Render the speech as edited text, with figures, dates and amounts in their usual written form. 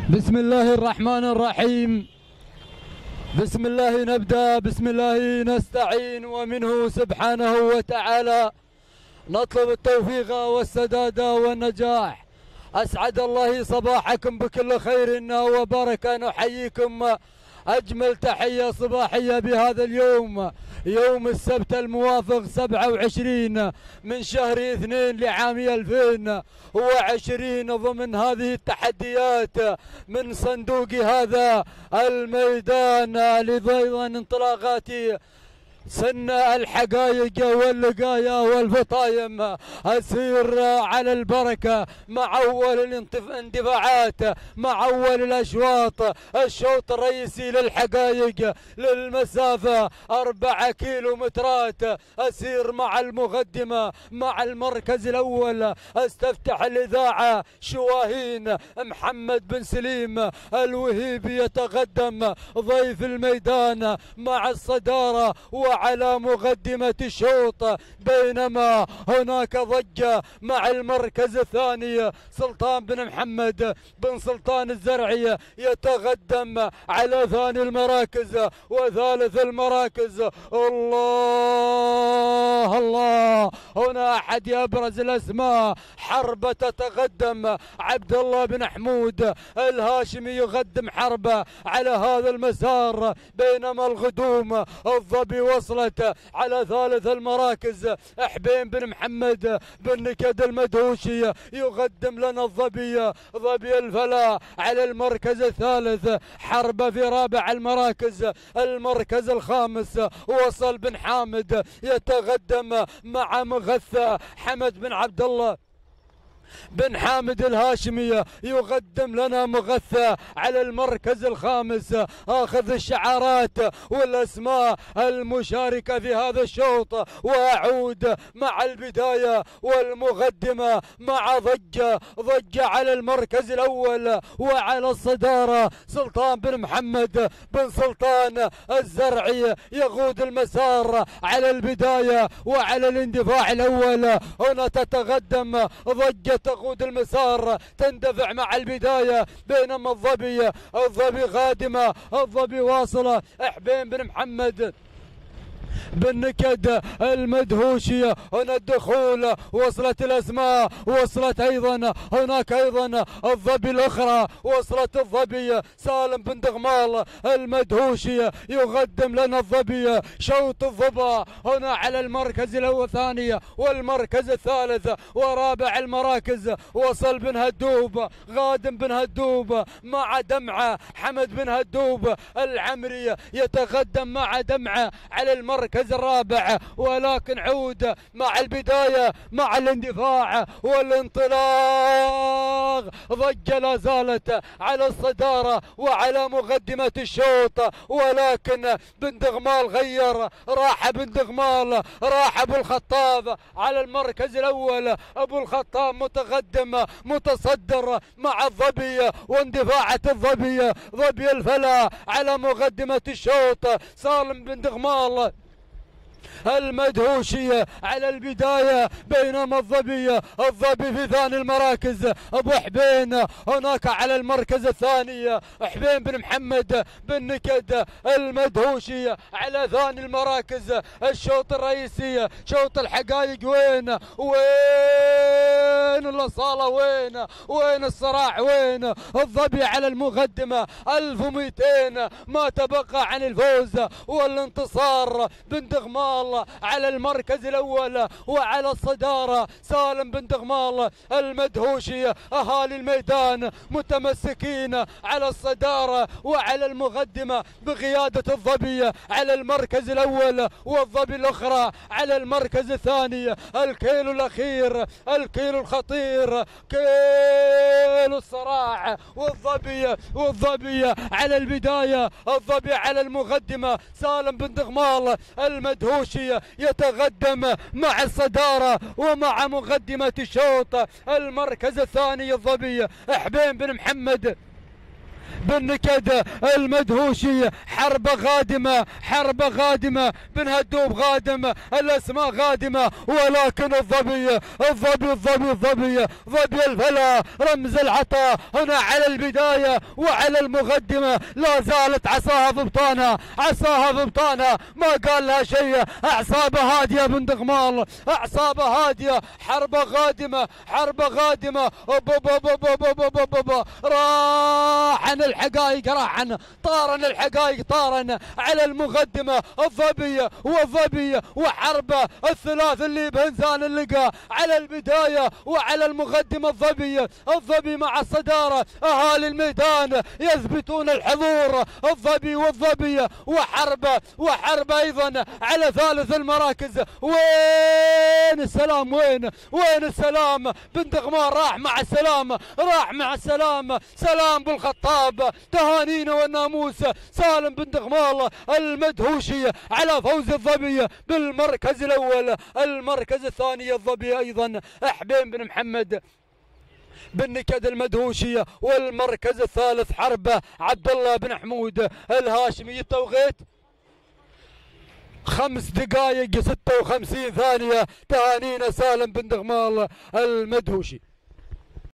بسم الله الرحمن الرحيم. بسم الله نبدأ، بسم الله نستعين، ومنه سبحانه وتعالى نطلب التوفيق والسداد والنجاح. أسعد الله صباحكم بكل خير وبركة. نحييكم أجمل تحية صباحية بهذا اليوم، يوم السبت الموافق 27 من شهر 2 لعام 2020، ضمن هذه التحديات من صندوق هذا الميدان لضيضا انطلاقات سن الحقائق واللقايا والفطايم. أسير على البركة مع أول الاندفاعات، مع أول الأشواط. الشوط الرئيسي للحقائق للمسافة 4 كيلومترات. أسير مع المقدمة مع المركز الأول. استفتح الإذاعة شواهين محمد بن سليم الوهيبي يتقدم ضيف الميدان مع الصدارة وعلى مقدمة الشوط، بينما هناك ضجة مع المركز الثاني. سلطان بن محمد بن سلطان الزرعي يتقدم على ثاني المراكز وثالث المراكز. الله الله، هنا أحد يبرز الأسماء. حربة تتقدم، عبد الله بن حمود الهاشمي يقدم حربة على هذا المسار، بينما الغدوم الظبي وصلت على ثالث المراكز. حبين بن محمد بن نكد المدهوشي يقدم لنا الظبي، ظبي الفلا على المركز الثالث. حربة في رابع المراكز. المركز الخامس وصل بن حامد يتقدم مع مغثى. حمد بن عبد الله بن حامد الهاشمي يقدم لنا مغثى على المركز الخامس. اخذ الشعارات والاسماء المشاركه في هذا الشوط، واعود مع البدايه والمقدمه مع ضجه على المركز الاول وعلى الصداره. سلطان بن محمد بن سلطان الزرعي يقود المسار على البدايه وعلى الاندفاع الاول. هنا تتقدم ضجه تقود المسار، تندفع مع البداية، بينما الظبي قادمة، الظبي واصلة. حبين بن محمد بن نكد المدهوشي. هنا الدخول، وصلت الاسماء، وصلت ايضا هناك ايضا الظبي الاخرى، وصلت الظبي. سالم بن دغمال المدهوشي يقدم لنا الظبي. شوط الظبا هنا على المركز الثاني والمركز الثالث ورابع المراكز. وصل بن هدوب، غادم بن هدوب مع دمعه. حمد بن هدوب العمري يتقدم مع دمعه على المركز الرابع، ولكن عود مع البداية مع الاندفاع والانطلاق. ضجة لا زالت على الصدارة وعلى مقدمة الشوط، ولكن بن دغمال غير، راح بن دغمال، راح ابو الخطاب على المركز الاول. ابو الخطاب متقدم متصدر مع الظبي واندفاعة الظبي، ظبي الفلا على مقدمة الشوط. سالم بن دغمال المدهوشي على البداية، بينما الظبي في ثاني المراكز. ابو حبين هناك على المركز الثاني. حبين بن محمد بن نكد المدهوشي على ثاني المراكز. الشوط الرئيسي شوط الحقائق وين الاصالة، وين الصراع، وين الظبي على المقدمة. 1200 ما تبقى عن الفوز والانتصار. بن دغمال على المركز الاول وعلى الصدارة. سالم بن دغمال المدهوشي. اهالي الميدان متمسكين على الصدارة وعلى المقدمة بقيادة الظبي على المركز الاول، والظبي الاخرى على المركز الثاني. الكيلو الاخير، الكيلو الخطير، كيلو الصراع. والظبي على البداية، الظبي على المقدمة. سالم بن دغمال المدهوشي يتقدم مع الصدارة ومع مقدمة الشوط. المركز الثاني الظبي. حبين بن محمد بالنكد المدهوشي. حربة غادمة، حربة غادمة، بن هدوب غادم، الاسماء غادمة، ولكن الظبي الظبي الظبي الظبي ظبي الفلا رمز العطاء هنا على البداية وعلى المقدمة. لا زالت عصاها في بطانها، عصاها في بطانها، ما قال لها شيء. اعصابه هادية بن دغمال، اعصابه هادية. حربة غادمة، حربة غادمة. راحن الحقائق، راحن طارن الحقائق، طارن على المقدمة. الظبي والظبي وحربة الثلاث اللي بهنزان اللقاء على البداية وعلى المقدمة. الظبي الظبي مع الصدارة، اهالي الميدان يثبتون الحضور. الظبي والظبي وحربة، وحربة ايضا على ثالث المراكز. وين السلام؟ وين السلام؟ بن دغمان راح مع السلام، راح مع السلام. سلام بالخطاب، تهانينا والناموس. سالم بن دغمال المدهوشي على فوز الظبي بالمركز الاول. المركز الثاني الظبي ايضا حبين بن محمد بالنكد المدهوشي. والمركز الثالث حربة عبد الله بن حمود الهاشمي. التوقيت 5 دقائق 56 ثانية. تهانينا سالم بن دغمال المدهوشي.